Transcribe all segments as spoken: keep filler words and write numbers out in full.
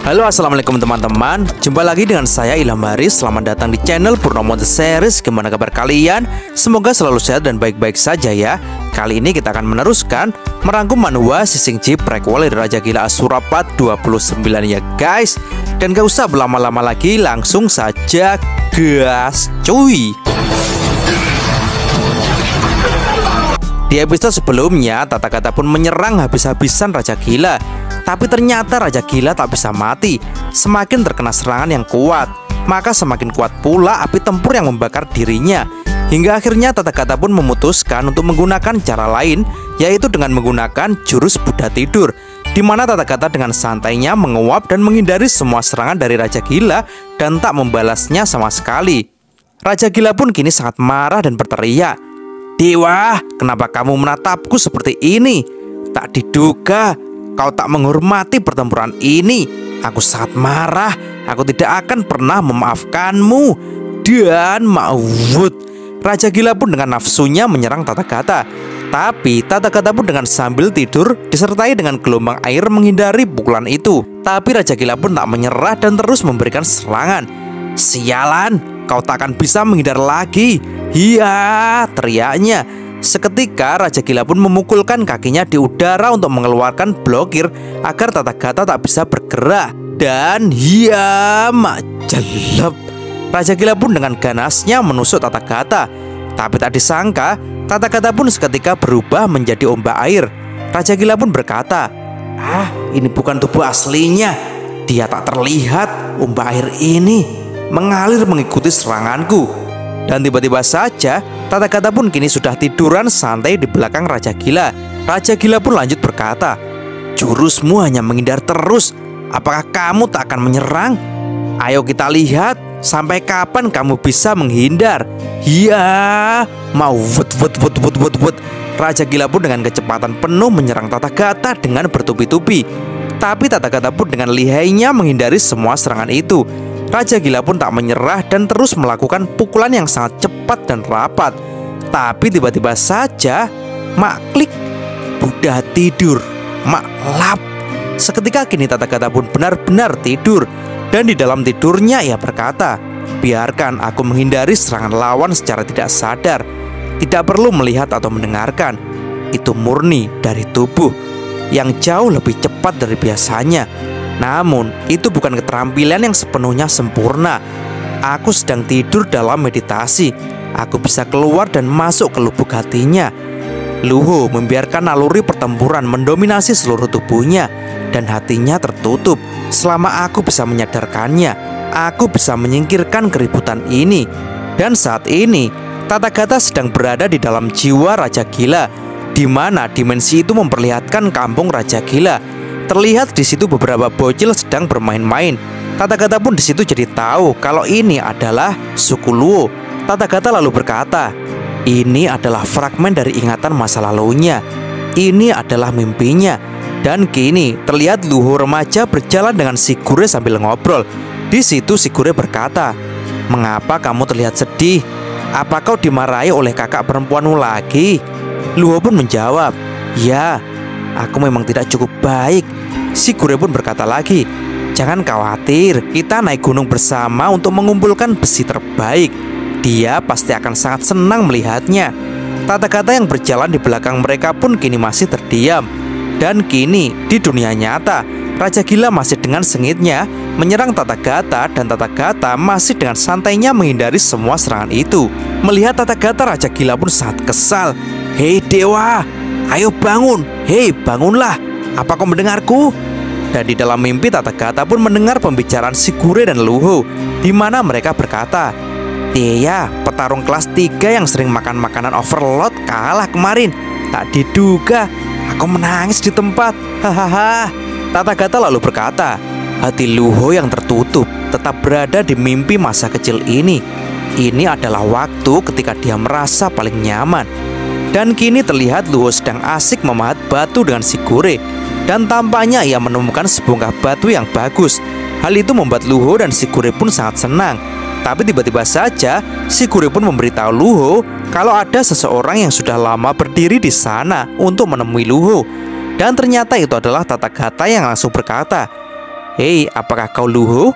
Halo, assalamualaikum teman-teman. Jumpa lagi dengan saya Ilham Haris. Selamat datang di channel Purnomo The Series. Gimana kabar kalian? Semoga selalu sehat dan baik-baik saja ya. Kali ini kita akan meneruskan merangkum manhwa Sising Ji prequel dari Raja Gila Asura Part dua puluh sembilan ya guys. Dan gak usah berlama-lama lagi, langsung saja gas cuy. Di episode sebelumnya, Tathagata pun menyerang habis-habisan Raja Gila. Tapi ternyata Raja Gila tak bisa mati. Semakin terkena serangan yang kuat, maka semakin kuat pula api tempur yang membakar dirinya. Hingga akhirnya Tathagata pun memutuskan untuk menggunakan cara lain, yaitu dengan menggunakan jurus Buddha Tidur, di mana Tathagata dengan santainya menguap dan menghindari semua serangan dari Raja Gila dan tak membalasnya sama sekali. Raja Gila pun kini sangat marah dan berteriak, "Dewa, kenapa kamu menatapku seperti ini? Tak diduga kau tak menghormati pertempuran ini. Aku sangat marah. Aku tidak akan pernah memaafkanmu." Dan maut, Raja Gila pun dengan nafsunya menyerang Tathagata. Tapi Tathagata pun dengan sambil tidur disertai dengan gelombang air menghindari pukulan itu. Tapi Raja Gila pun tak menyerah dan terus memberikan serangan. "Sialan, kau tak akan bisa menghindar lagi." "Iya!" teriaknya. Seketika Raja Gila pun memukulkan kakinya di udara untuk mengeluarkan blokir agar Tathagata tak bisa bergerak. Dan ya mak jelek, Raja Gila pun dengan ganasnya menusuk Tathagata. Tapi tak disangka Tathagata pun seketika berubah menjadi ombak air. Raja Gila pun berkata, "Ah, ini bukan tubuh aslinya. Dia tak terlihat. Ombak air ini mengalir mengikuti seranganku." Dan tiba-tiba saja Tathagata pun kini sudah tiduran santai di belakang Raja Gila. Raja Gila pun lanjut berkata, "Jurusmu hanya menghindar terus. Apakah kamu tak akan menyerang? Ayo kita lihat sampai kapan kamu bisa menghindar." "Ya, mau wut wut wut wut wut wut." Raja Gila pun dengan kecepatan penuh menyerang Tathagata dengan bertubi-tubi. Tapi Tathagata pun dengan lihainya menghindari semua serangan itu. Raja Gila pun tak menyerah dan terus melakukan pukulan yang sangat cepat dan rapat. Tapi tiba-tiba saja, mak klik, Buddha Tidur, mak lap. Seketika kini Tathagata pun benar-benar tidur. Dan di dalam tidurnya ia berkata, "Biarkan aku menghindari serangan lawan secara tidak sadar. Tidak perlu melihat atau mendengarkan. Itu murni dari tubuh yang jauh lebih cepat dari biasanya. Namun, itu bukan keterampilan yang sepenuhnya sempurna. Aku sedang tidur dalam meditasi. Aku bisa keluar dan masuk ke lubuk hatinya." Luho membiarkan naluri pertempuran mendominasi seluruh tubuhnya, dan hatinya tertutup. Selama aku bisa menyadarkannya, aku bisa menyingkirkan keributan ini. Dan saat ini, Tathagata sedang berada di dalam jiwa Raja Gila, di mana dimensi itu memperlihatkan kampung Raja Gila. Terlihat di situ beberapa bocil sedang bermain-main. Tathagata pun di situ jadi tahu kalau ini adalah suku Luo. Tathagata lalu berkata, "Ini adalah fragmen dari ingatan masa lalunya. Ini adalah mimpinya." Dan kini terlihat Luho remaja berjalan dengan Shigure sambil ngobrol. Di situ Shigure berkata, "Mengapa kamu terlihat sedih? Apa kau dimarahi oleh kakak perempuanmu lagi?" Luho pun menjawab, "Ya, aku memang tidak cukup baik." Shigure pun berkata lagi, "Jangan khawatir, kita naik gunung bersama untuk mengumpulkan besi terbaik. Dia pasti akan sangat senang melihatnya." Tathagata yang berjalan di belakang mereka pun kini masih terdiam. Dan kini di dunia nyata, Raja Gila masih dengan sengitnya menyerang Tathagata, dan Tathagata masih dengan santainya menghindari semua serangan itu. Melihat Tathagata, Raja Gila pun sangat kesal. "Hei dewa, ayo bangun. Hei, bangunlah. Apa kau mendengarku?" Dan di dalam mimpi Tathagata pun mendengar pembicaraan Shigure dan Luho, di mana mereka berkata, "Dia, petarung kelas tiga yang sering makan makanan overload, kalah kemarin. Tak diduga aku menangis di tempat. Hahaha." Tathagata lalu berkata, hati Luho yang tertutup tetap berada di mimpi masa kecil ini. Ini adalah waktu ketika dia merasa paling nyaman. Dan kini terlihat Luho sedang asik memahat batu dengan Shigure. Dan tampaknya ia menemukan sebongkah batu yang bagus. Hal itu membuat Luho dan Shigure pun sangat senang. Tapi tiba-tiba saja Shigure pun memberitahu Luho kalau ada seseorang yang sudah lama berdiri di sana untuk menemui Luho. Dan ternyata itu adalah Tathagata yang langsung berkata, "Hei, apakah kau Luho?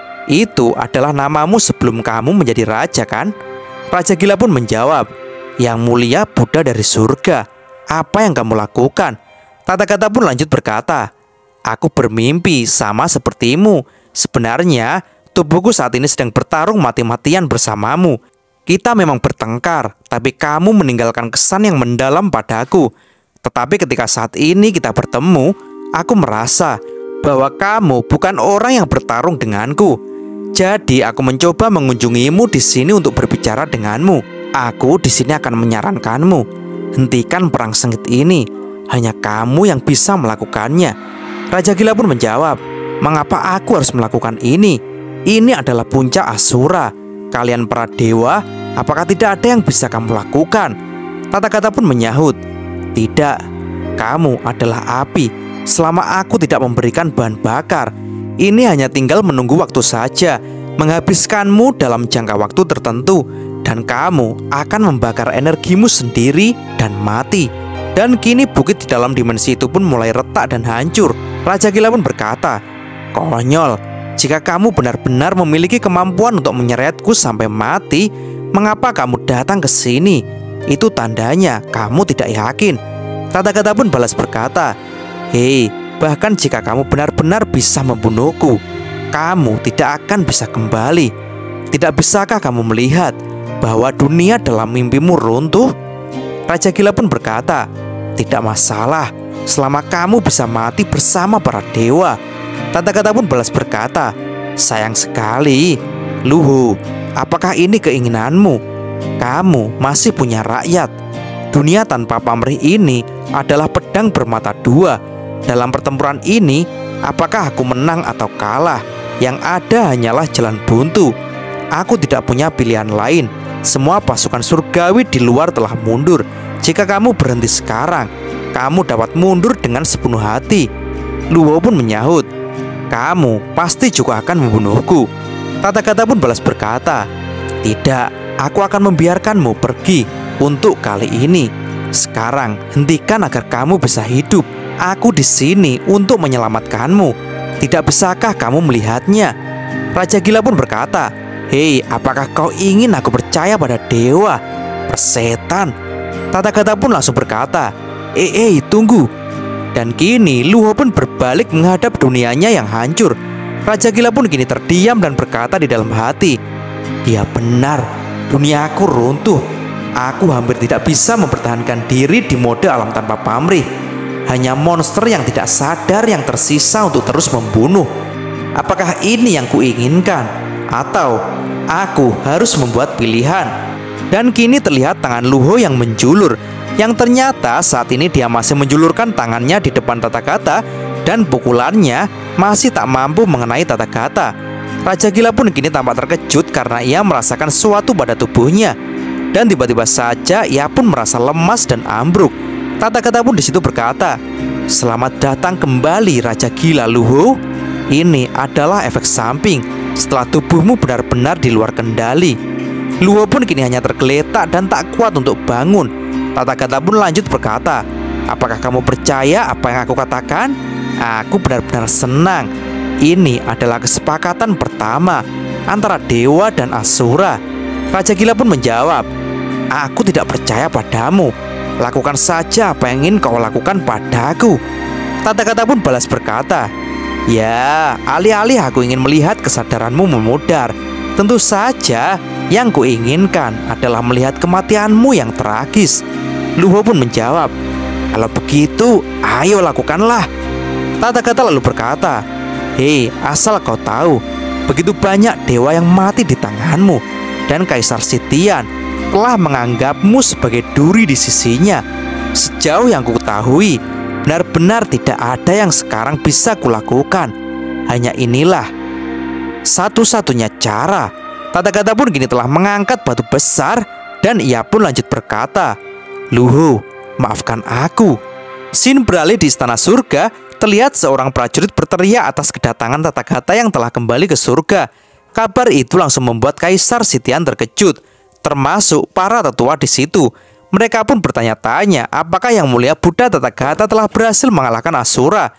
Itu adalah namamu sebelum kamu menjadi raja kan?" Raja gila pun menjawab, "Yang mulia Buddha dari surga, apa yang kamu lakukan?" Tathagata pun lanjut berkata, "Aku bermimpi sama sepertimu. Sebenarnya tubuhku saat ini sedang bertarung mati-matian bersamamu. Kita memang bertengkar, tapi kamu meninggalkan kesan yang mendalam padaku. Tetapi ketika saat ini kita bertemu, aku merasa bahwa kamu bukan orang yang bertarung denganku. Jadi aku mencoba mengunjungimu di sini untuk berbicara denganmu. Aku di sini akan menyarankanmu, hentikan perang sengit ini. Hanya kamu yang bisa melakukannya." Raja gila pun menjawab, "Mengapa aku harus melakukan ini? Ini adalah puncak Asura. Kalian para dewa, apakah tidak ada yang bisa kamu lakukan?" Tathagata pun menyahut, "Tidak, kamu adalah api. Selama aku tidak memberikan bahan bakar, ini hanya tinggal menunggu waktu saja, menghabiskanmu dalam jangka waktu tertentu, dan kamu akan membakar energimu sendiri dan mati." Dan kini bukit di dalam dimensi itu pun mulai retak dan hancur. Raja gila pun berkata, "Konyol, jika kamu benar-benar memiliki kemampuan untuk menyeretku sampai mati, mengapa kamu datang ke sini? Itu tandanya kamu tidak yakin." Tathagata pun balas berkata, "Hei, bahkan jika kamu benar-benar bisa membunuhku, kamu tidak akan bisa kembali. Tidak bisakah kamu melihat bahwa dunia dalam mimpimu runtuh?" Raja gila pun berkata, "Tidak masalah, selama kamu bisa mati bersama para dewa." Tathagata pun balas berkata, "Sayang sekali, Luho, apakah ini keinginanmu? Kamu masih punya rakyat. Dunia tanpa pamrih ini adalah pedang bermata dua. Dalam pertempuran ini, apakah aku menang atau kalah? Yang ada hanyalah jalan buntu. Aku tidak punya pilihan lain. Semua pasukan surgawi di luar telah mundur. Jika kamu berhenti sekarang, kamu dapat mundur dengan sepenuh hati." Luho pun menyahut, "Kamu pasti juga akan membunuhku." Tathagata pun balas berkata, "Tidak, aku akan membiarkanmu pergi untuk kali ini. Sekarang hentikan agar kamu bisa hidup. Aku di sini untuk menyelamatkanmu. Tidak bisakah kamu melihatnya?" Raja gila pun berkata, "Hei, apakah kau ingin aku percaya pada dewa? Persetan." Tathagata pun langsung berkata, "Eh, eh, tunggu." Dan kini Luho pun berbalik menghadap dunianya yang hancur. Raja gila pun kini terdiam dan berkata di dalam hati, "Dia benar, duniaku runtuh. Aku hampir tidak bisa mempertahankan diri di mode alam tanpa pamrih. Hanya monster yang tidak sadar yang tersisa untuk terus membunuh. Apakah ini yang kuinginkan? Atau aku harus membuat pilihan?" Dan kini terlihat tangan Luho yang menjulur, yang ternyata saat ini dia masih menjulurkan tangannya di depan Tathagata, dan pukulannya masih tak mampu mengenai Tathagata. Raja gila pun kini tampak terkejut karena ia merasakan sesuatu pada tubuhnya, dan tiba-tiba saja ia pun merasa lemas dan ambruk. Tathagata pun di situ berkata, "Selamat datang kembali Raja Gila Luho. Ini adalah efek samping setelah tubuhmu benar-benar di luar kendali." Luho pun kini hanya tergeletak dan tak kuat untuk bangun. Tathagata pun lanjut berkata, "Apakah kamu percaya apa yang aku katakan? Aku benar-benar senang. Ini adalah kesepakatan pertama antara dewa dan asura." Raja gila pun menjawab, "Aku tidak percaya padamu. Lakukan saja apa yang ingin kau lakukan padaku." Tathagata pun balas berkata, "Ya, alih-alih aku ingin melihat kesadaranmu memudar, tentu saja yang kuinginkan adalah melihat kematianmu yang tragis." Luho pun menjawab, "Kalau begitu, ayo lakukanlah." Tathagata lalu berkata, "Hei, asal kau tahu, begitu banyak dewa yang mati di tanganmu, dan Kaisar Sitian telah menganggapmu sebagai duri di sisinya. Sejauh yang ku ketahui, benar-benar tidak ada yang sekarang bisa kulakukan. Hanya inilah satu-satunya cara." Tathagata pun kini telah mengangkat batu besar, dan ia pun lanjut berkata, "Luho, maafkan aku." Scene beralih di istana surga. Terlihat seorang prajurit berteriak atas kedatangan Tathagata yang telah kembali ke surga. Kabar itu langsung membuat Kaisar Sitian terkejut, termasuk para tetua di situ. Mereka pun bertanya-tanya apakah yang mulia Buddha Tathagata telah berhasil mengalahkan Asura.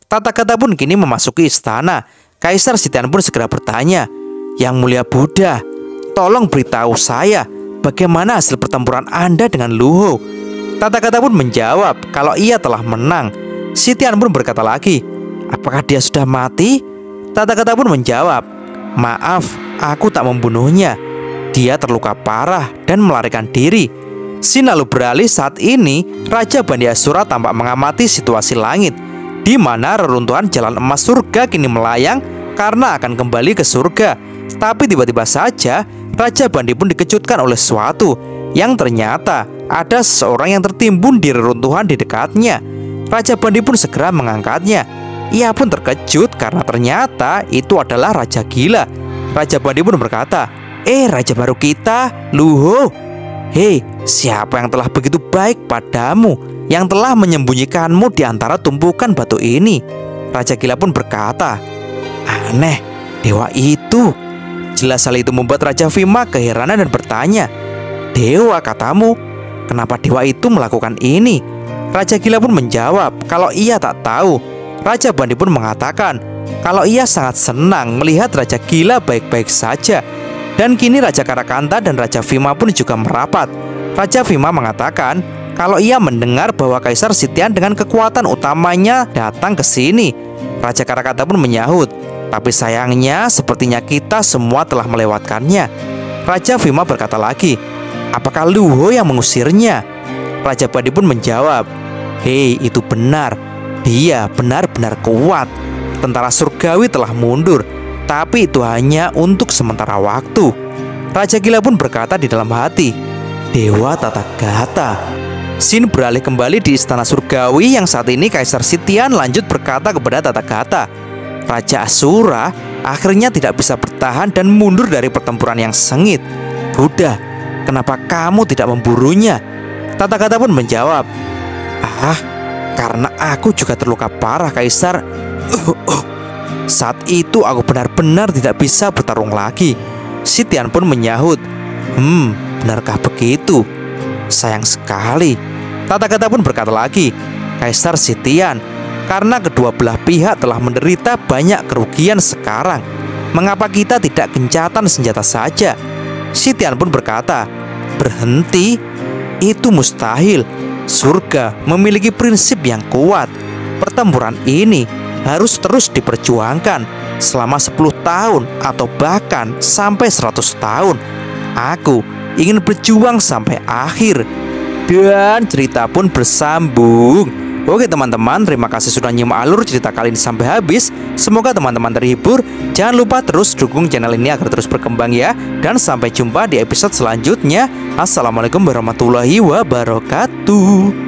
Tathagata pun kini memasuki istana. Kaisar Sitian pun segera bertanya, "Yang mulia Buddha, tolong beritahu saya bagaimana hasil pertempuran Anda dengan Luho?" Tathagata pun menjawab kalau ia telah menang. Sitian pun berkata lagi, "Apakah dia sudah mati?" Tathagata pun menjawab, "Maaf, aku tak membunuhnya. Dia terluka parah dan melarikan diri." Scene lalu beralih saat ini Raja Bandi Asura tampak mengamati situasi langit, di mana reruntuhan jalan emas surga kini melayang karena akan kembali ke surga. Tapi tiba-tiba saja Raja Bandi pun dikejutkan oleh sesuatu yang ternyata ada seseorang yang tertimbun di reruntuhan di dekatnya. Raja Bandi pun segera mengangkatnya. Ia pun terkejut karena ternyata itu adalah Raja Gila. Raja Bandi pun berkata, "Eh, raja baru kita, Luho. Hei, siapa yang telah begitu baik padamu, yang telah menyembunyikanmu di antara tumpukan batu ini?" Raja Gila pun berkata, "Aneh, dewa itu." Jelas hal itu membuat Raja Bhima keheranan dan bertanya, "Dewa katamu, kenapa dewa itu melakukan ini?" Raja Gila pun menjawab kalau ia tak tahu. Raja Bandi pun mengatakan kalau ia sangat senang melihat Raja Gila baik-baik saja. Dan kini Raja Karakanta dan Raja Bhima pun juga merapat. Raja Bhima mengatakan kalau ia mendengar bahwa Kaisar Sitian dengan kekuatan utamanya datang ke sini. Raja Karakanta pun menyahut, "Tapi sayangnya sepertinya kita semua telah melewatkannya." Raja Bhima berkata lagi, "Apakah Luho yang mengusirnya?" Raja Bandi pun menjawab, "Hei, itu benar. Dia benar-benar kuat. Tentara surgawi telah mundur, tapi itu hanya untuk sementara waktu." Raja Gila pun berkata di dalam hati, "Dewa Tathagata." Scene beralih kembali di istana surgawi yang saat ini Kaisar Sitian lanjut berkata kepada Tathagata, "Raja Asura akhirnya tidak bisa bertahan dan mundur dari pertempuran yang sengit. Buddha, kenapa kamu tidak memburunya?" Tathagata pun menjawab, "Ah, karena aku juga terluka parah, Kaisar. Uh, uh. Saat itu aku benar-benar tidak bisa bertarung lagi." Sitian pun menyahut, "Hmm, benarkah begitu? Sayang sekali." Tathagata pun berkata lagi, "Kaisar Sitian, karena kedua belah pihak telah menderita banyak kerugian sekarang, mengapa kita tidak gencatan senjata saja?" Sitian pun berkata, "Berhenti? Itu mustahil. Surga memiliki prinsip yang kuat. Pertempuran ini harus terus diperjuangkan selama sepuluh tahun atau bahkan sampai seratus tahun. Aku ingin berjuang sampai akhir." Dan cerita pun bersambung. Oke teman-teman, terima kasih sudah nyimak alur cerita kali ini sampai habis. Semoga teman-teman terhibur. Jangan lupa terus dukung channel ini agar terus berkembang ya. Dan sampai jumpa di episode selanjutnya. Assalamualaikum warahmatullahi wabarakatuh.